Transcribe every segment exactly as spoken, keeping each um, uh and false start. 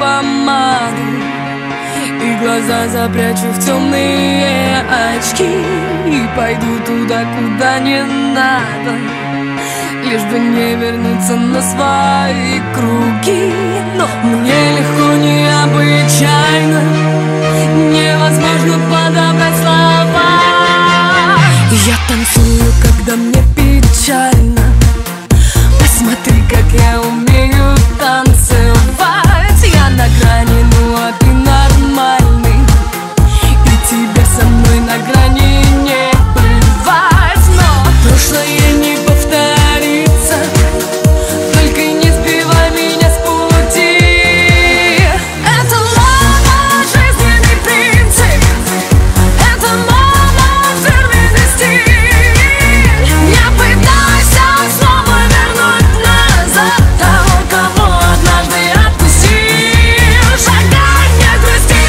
помаду и глаза запрячу в темные очки, и пойду туда, куда не надо, лишь бы не вернуться на свои круги. Но мне легко, необычайно, невозможно подобрать слова. Я танцую, когда мне печально. Посмотри, как я умею танцевать. Я на грани, ну а ты нормальный, и тебе со мной на грани не бывать. Но прошлое не повторится, только не сбивай меня с пути. Это мама, жизненный принцип, это мама, фирменный стиль. Не пытайся снова вернуть назад того, кого однажды отпустил. Шагай, не грусти,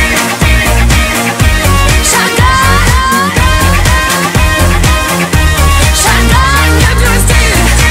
шагай, шагай, не грусти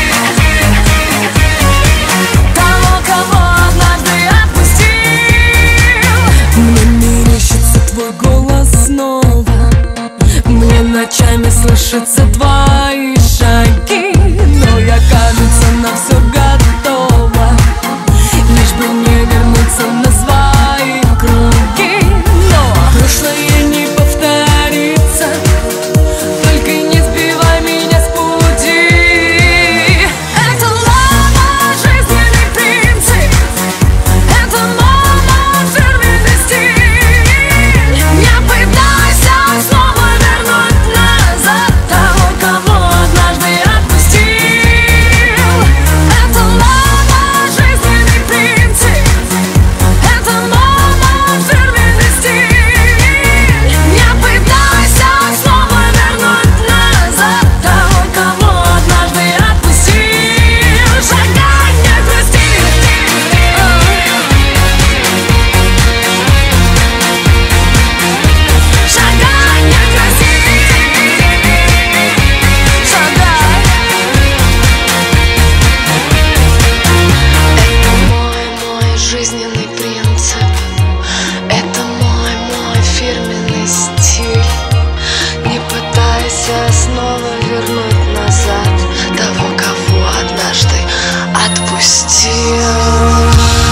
того, кого однажды отпустил. Мне мерещится твой голос снова, мне ночами слышатся твои шаги, но я, кажется, на все готова, лишь бы не вернуться на свои круги. Но прошлое не повторится, только не сбивай меня с пути. Это мама, жизненный принцип, это мама, фирменный стиль. Не пытайся снова вернуть назад того, кого однажды отпустил. Это мама, жизненный принцип, это мама, фирменный стиль. Не пытайся снова вернуть назад того, кого однажды отпустил. Шагай, не грусти, шагай, не грусти, шагай. Это мой, мой жизненный принцип, это мой, мой фирменный стиль. Не пытайся снова вернуть назад того, кого однажды отпустил.